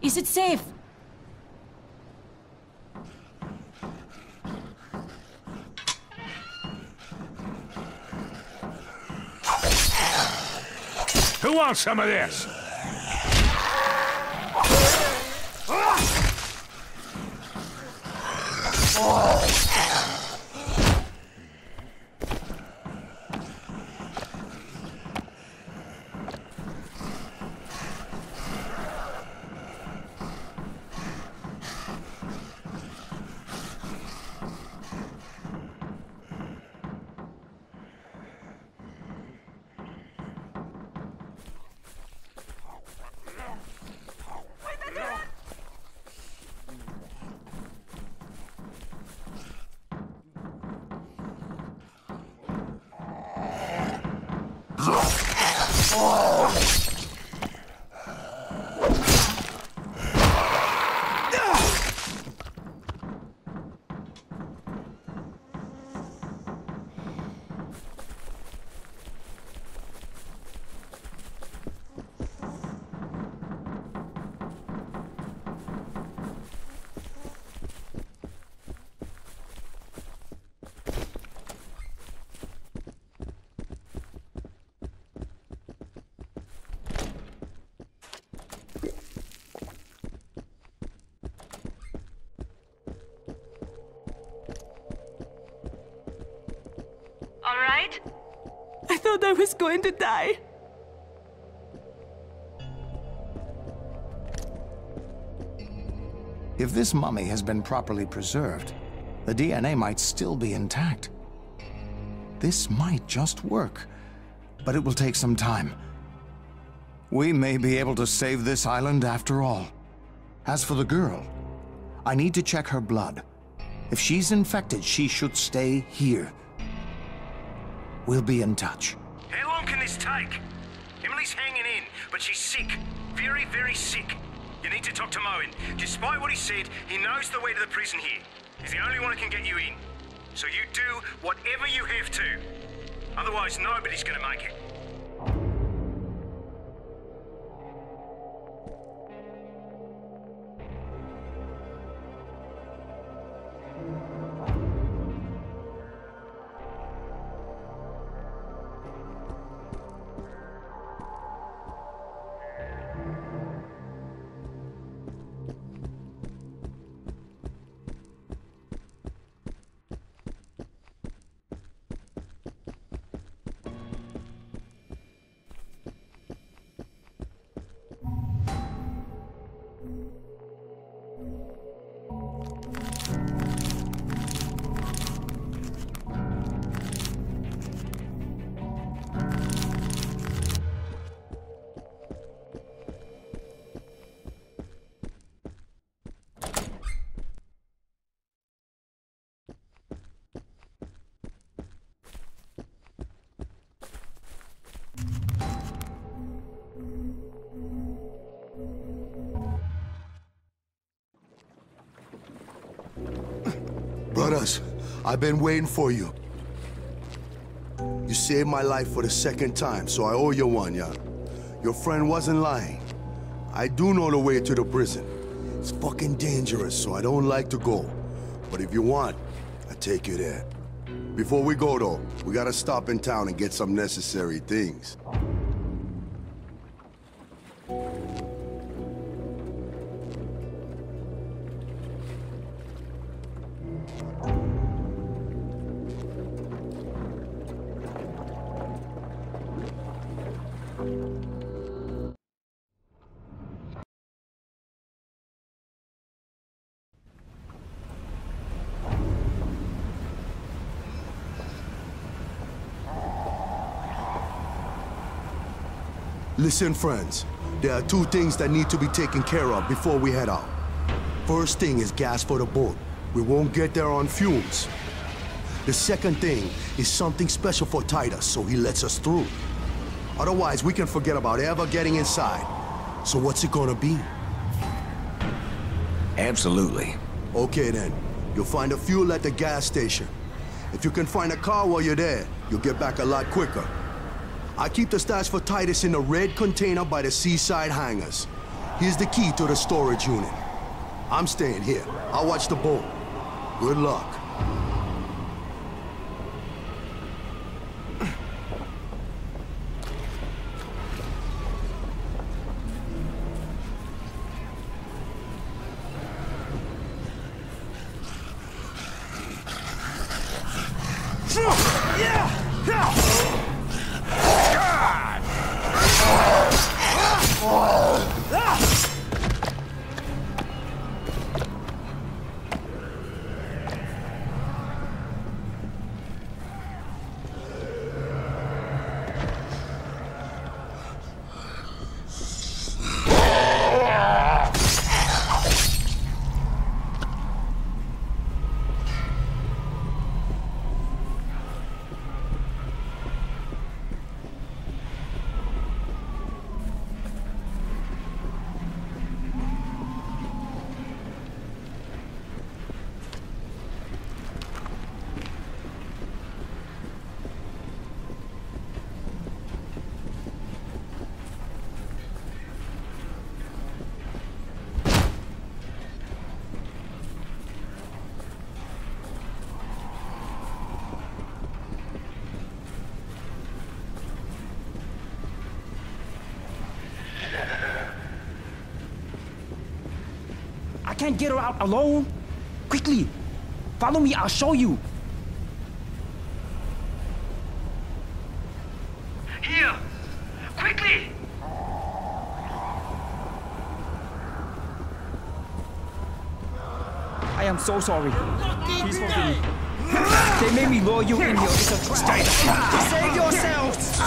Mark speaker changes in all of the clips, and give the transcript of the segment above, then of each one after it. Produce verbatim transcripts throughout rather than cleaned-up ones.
Speaker 1: Is it safe?
Speaker 2: Who wants some of this?
Speaker 3: I thought I was going to die.
Speaker 4: If this mummy has been properly preserved, the D N A might still be intact. This might just work, but it will take some time. We may be able to save this island after all. As for the girl, I need to check her blood. If she's infected, she should stay here. We'll be in touch.
Speaker 5: How long can this take? Emily's hanging in, but she's sick. Very, very sick. You need to talk to Moen. Despite what he said, he knows the way to the prison here. He's the only one who can get you in. So you do whatever you have to. Otherwise, nobody's gonna make it.
Speaker 6: Brothers, I've been waiting for you. You saved my life for the second time, so I owe you one, yeah? Your friend wasn't lying. I do know the way to the prison. It's fucking dangerous, so I don't like to go. But if you want, I take you there. Before we go, though, we gotta stop in town and get some necessary things. Listen, friends, there are two things that need to be taken care of before we head out. First thing is gas for the boat. We won't get there on fumes. The second thing is something special for Titus, so he lets us through. Otherwise, we can forget about ever getting inside. So what's it gonna be?
Speaker 4: Absolutely.
Speaker 6: Okay then, you'll find the fuel at the gas station. If you can find a car while you're there, you'll get back a lot quicker. I keep the stash for Titus in the red container by the seaside hangars. Here's the key to the storage unit. I'm staying here. I'll watch the boat. Good luck.
Speaker 1: I can't get her out alone. Quickly, follow me, I'll show you.
Speaker 5: Here! Quickly!
Speaker 1: I am so sorry. Please forgive me. They made me lure you in here. It's a trap. Save yourselves!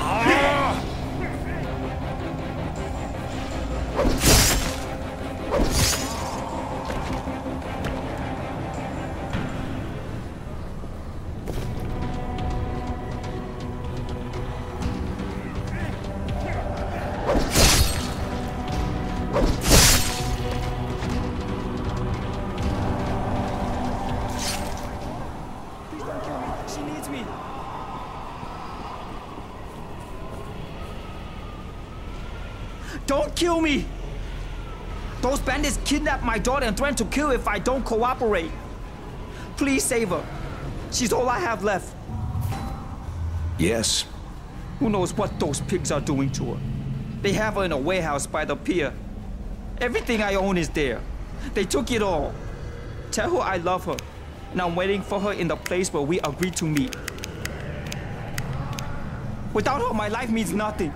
Speaker 1: She needs me. Don't kill me! Those bandits kidnapped my daughter and threatened to kill if I don't cooperate. Please save her. She's all I have left.
Speaker 2: Yes.
Speaker 1: Who knows what those pigs are doing to her? They have her in a warehouse by the pier. Everything I own is there. They took it all. Tell her I love her, and I'm waiting for her in the place where we agreed to meet. Without her, my life means nothing.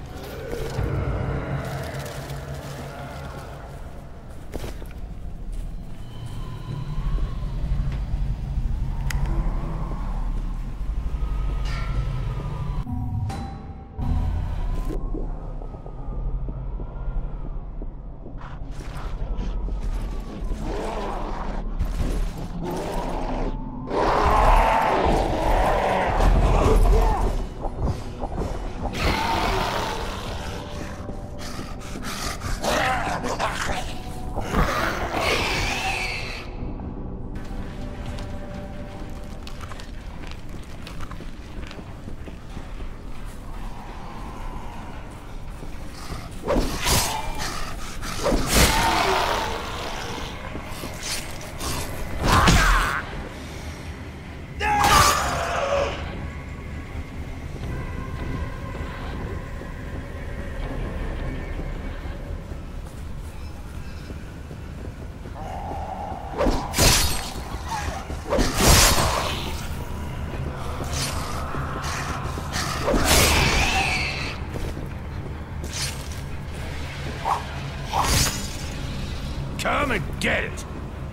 Speaker 2: Come and get it!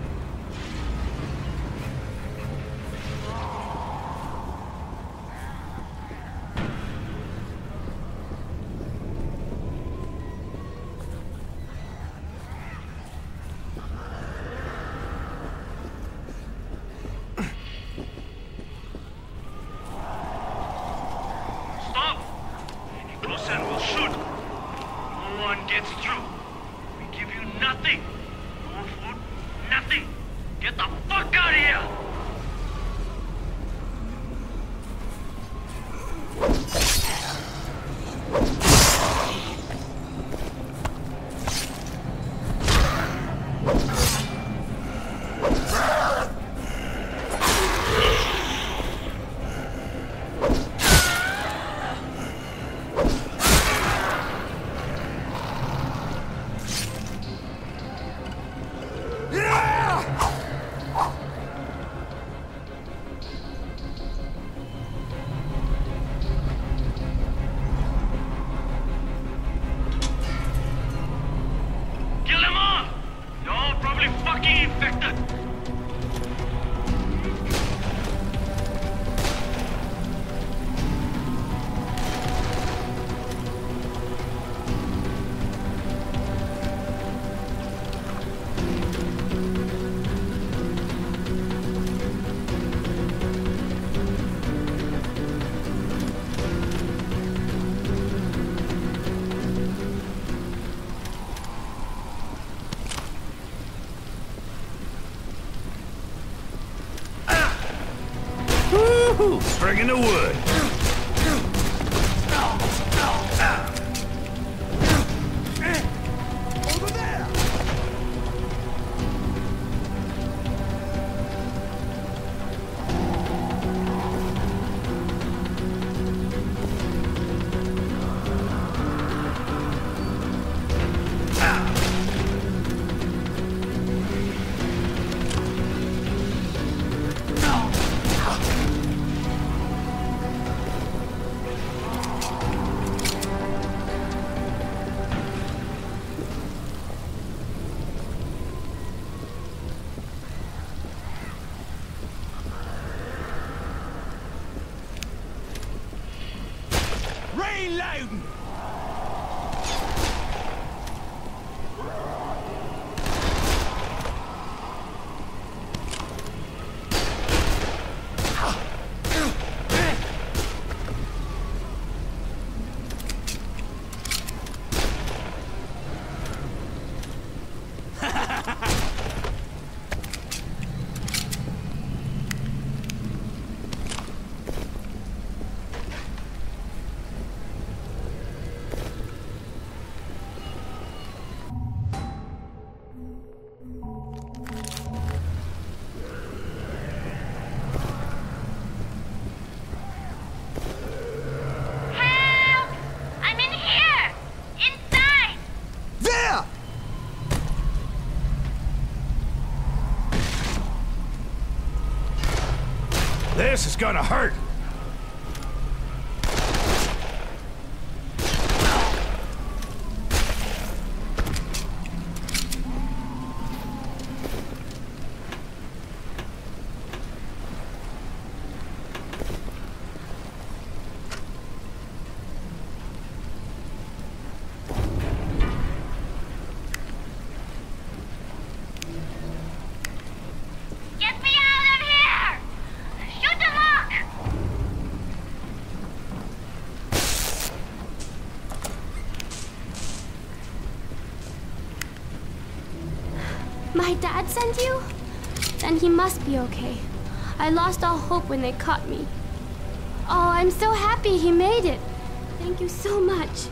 Speaker 5: Stop! Any closer and we'll shoot. No one gets through. We give you nothing. No food, nothing. Get the fuck out of here!
Speaker 2: Who's bringing the wood?
Speaker 6: Over there!
Speaker 2: Reloading! This is gonna hurt!
Speaker 7: Get me out of here! Shoot the lock!
Speaker 8: My dad sent you? Then he must be okay. I lost all hope when they caught me. Oh, I'm so happy he made it. Thank you so much.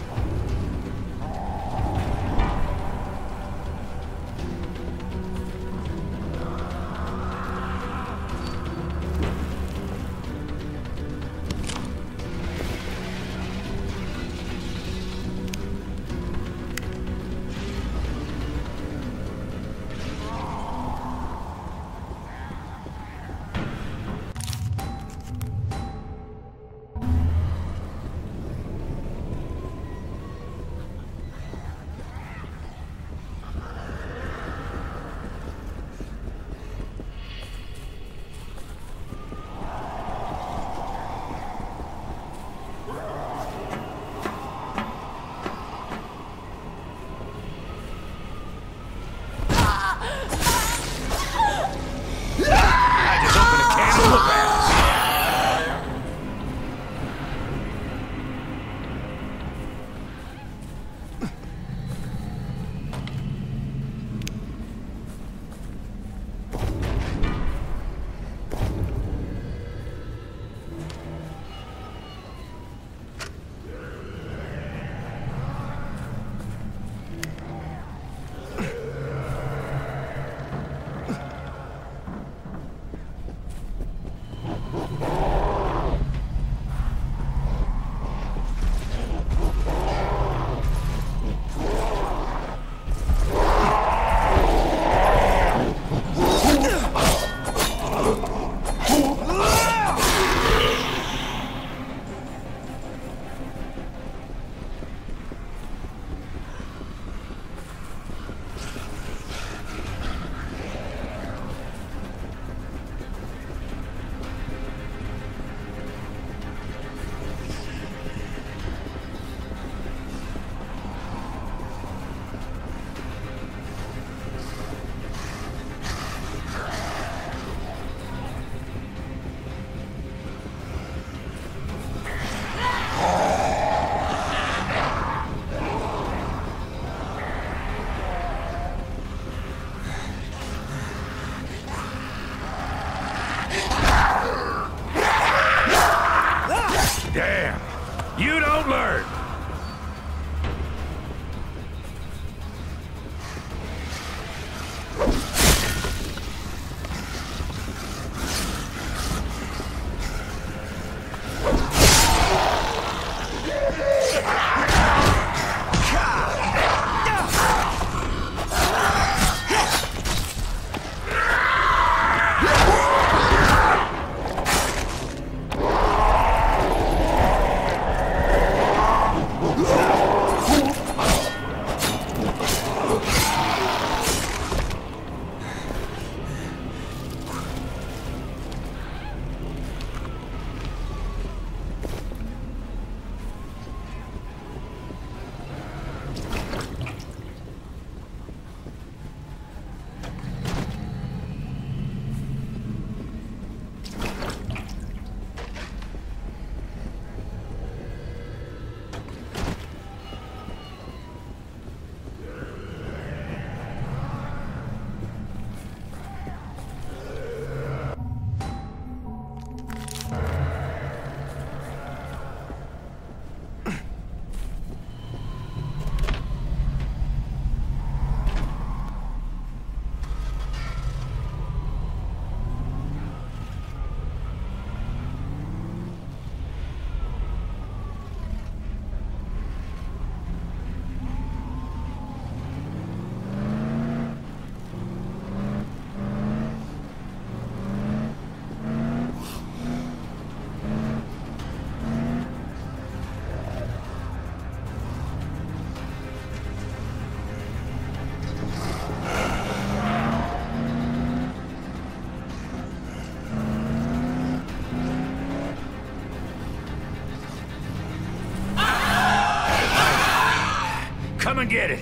Speaker 2: come and get it.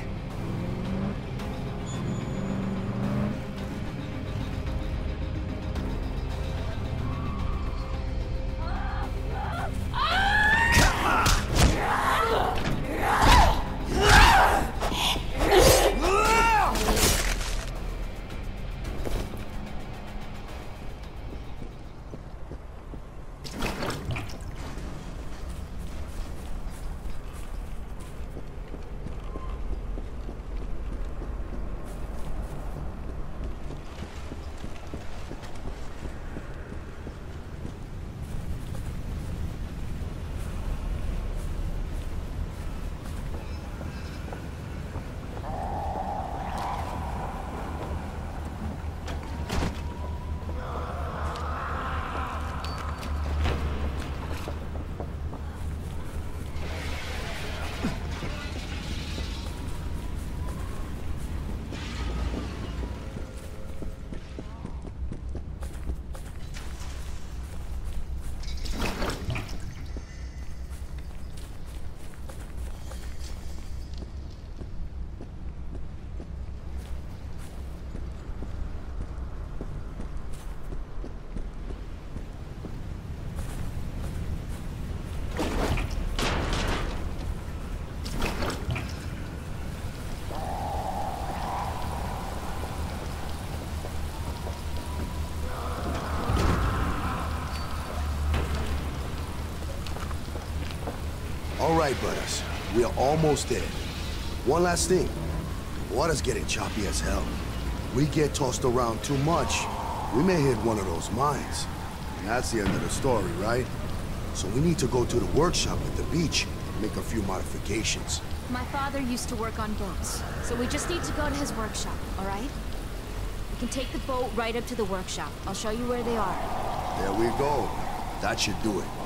Speaker 6: All right, brothers. We are almost there. One last thing. The water's getting choppy as hell. We get tossed around too much, we may hit one of those mines. And that's the end of the story, right? So we need to go to the workshop at the beach and make a few modifications.
Speaker 9: My father used to work on boats, so we just need to go to his workshop, all right? We can take the boat right up to the workshop. I'll show you where they are.
Speaker 6: There we go. That should do it.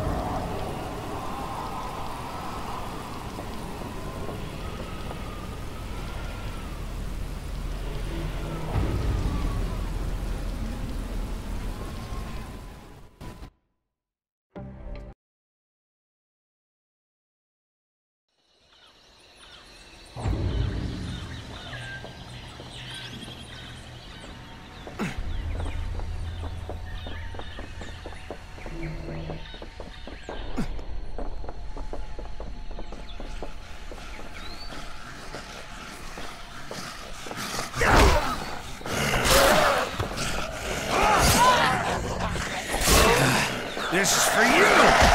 Speaker 2: This is for you!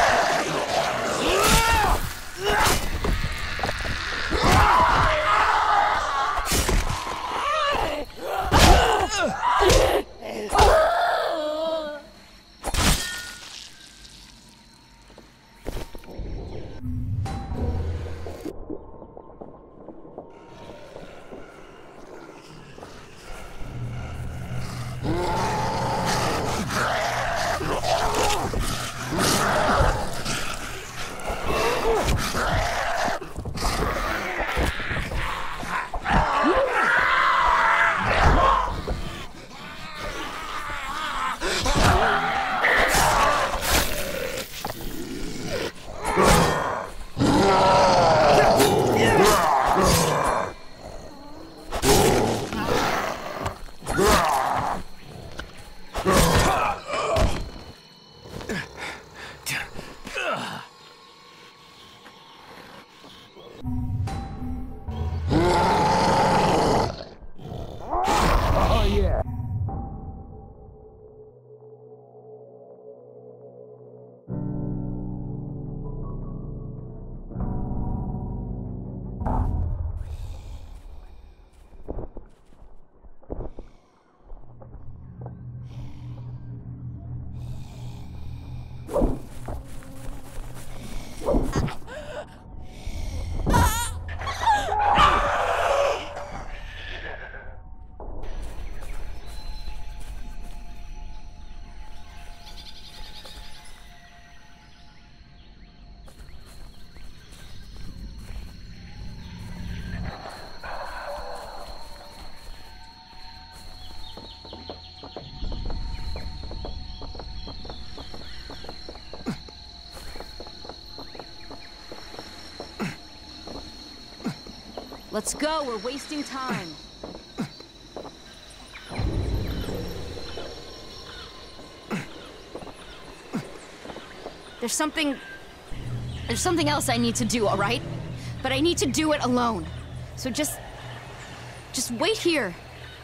Speaker 9: Let's go, we're wasting time. There's something... There's something else I need to do, all right? But I need to do it alone. So just... Just wait here.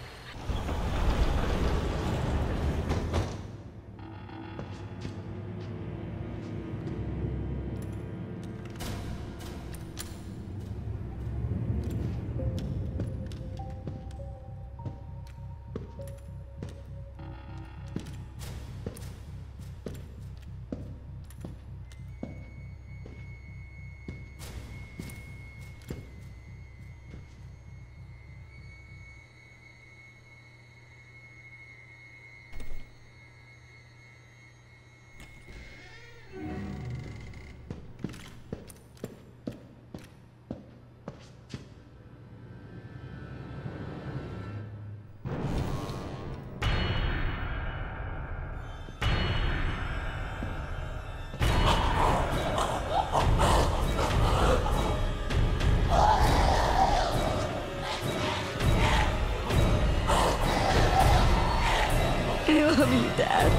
Speaker 3: I love you, Dad.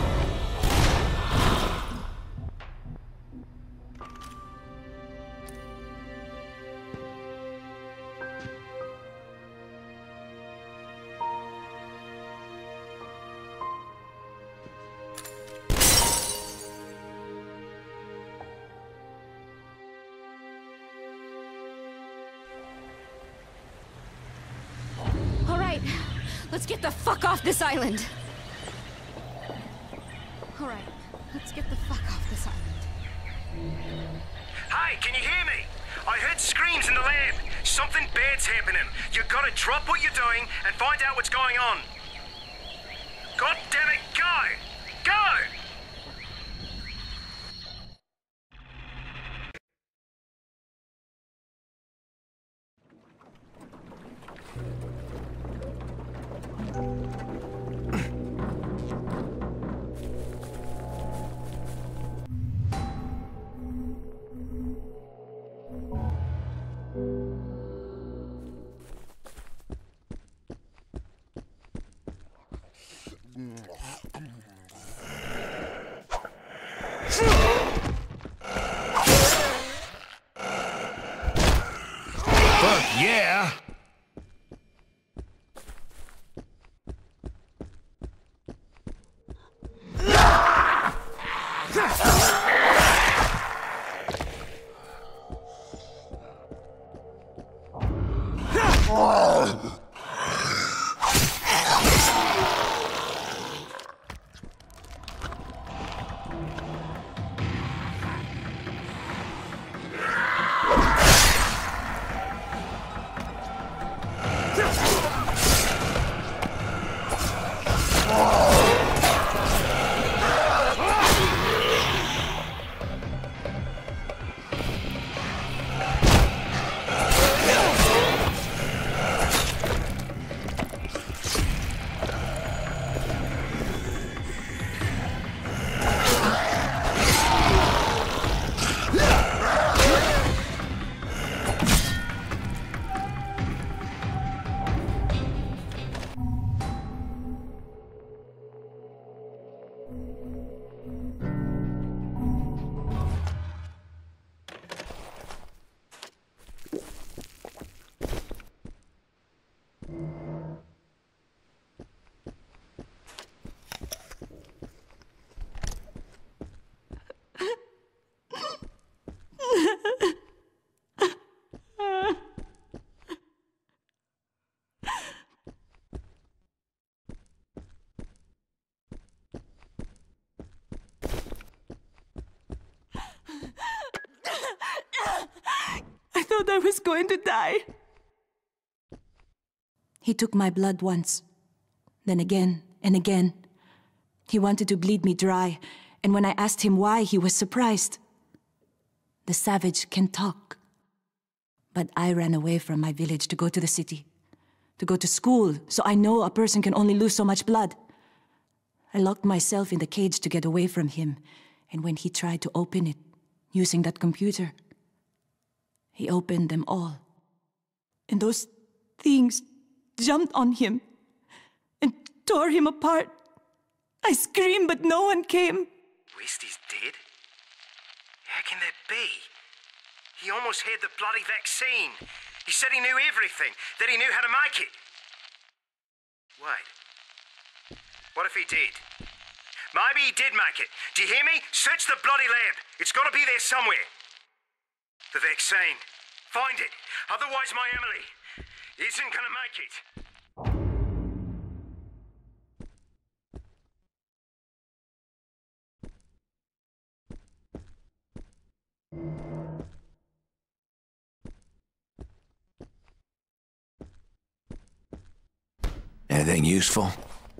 Speaker 9: All right, let's get the fuck off this island. All right, let's get the fuck off this island.
Speaker 5: Hey, can you hear me? I heard screams in the lab. Something bad's happening. You gotta drop what you're doing and find out what's going on. God damn it, go! Go!
Speaker 2: Fuck yeah!
Speaker 3: I thought I was going to die.
Speaker 10: He took my blood once, then again and again. He wanted to bleed me dry, and when I asked him why, he was surprised. The savage can talk. But I ran away from my village to go to the city, to go to school, so I know a person can only lose so much blood. I locked myself in the cage to get away from him, and when he tried to open it, using that computer, he opened them all. And those things jumped on him and tore him apart. I screamed, but no one came.
Speaker 5: West is dead? How can that be? He almost had the bloody vaccine. He said he knew everything, that he knew how to make it. Wait. What if he did? Maybe he did make it. Do you hear me? Search the bloody lab. It's got to be there somewhere. The vaccine. Find it. Otherwise my Emily isn't going to make it.
Speaker 2: Anything useful?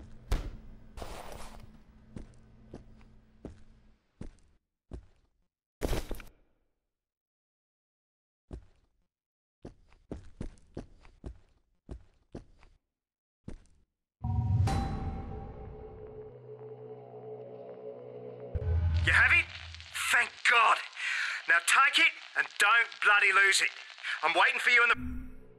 Speaker 5: You have it? Thank God. Now take it and don't bloody lose it. I'm waiting for you in the...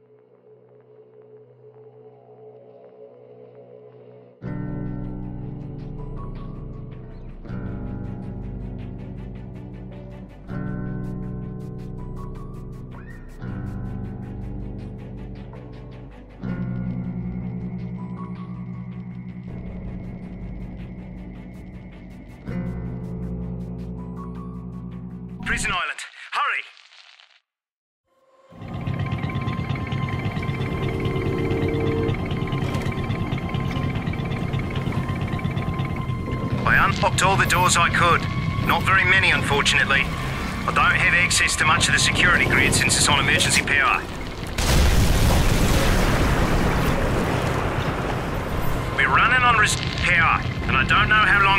Speaker 5: Prison Island. Hurry! I unlocked all the doors I could. Not very many, unfortunately. I don't have access to much of the security grid since it's on emergency power. We're running on res- power, and I don't know how long...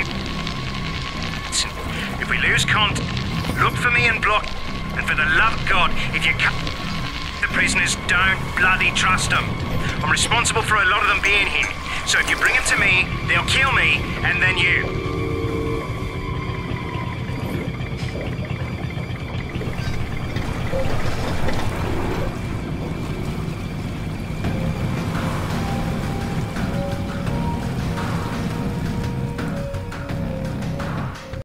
Speaker 5: If we lose contact... Look for me and block. And for the love of God, if you cut the prisoners, don't bloody trust them. I'm responsible for a lot of them being here. So if you bring them to me, they'll kill me, and then you.